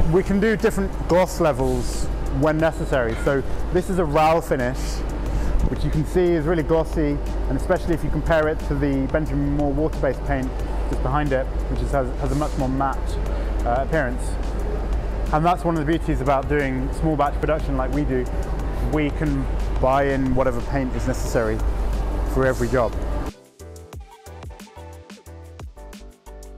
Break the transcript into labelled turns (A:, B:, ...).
A: we can do different gloss levels when necessary. So this is a RAL finish, which you can see is really glossy, and especially if you compare it to the Benjamin Moore water-based paint just behind it, which has a much more matte appearance. And that's one of the beauties about doing small batch production like we do. We can buy in whatever paint is necessary for every job.